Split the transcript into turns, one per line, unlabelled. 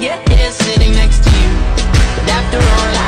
get here sitting next to you. But after all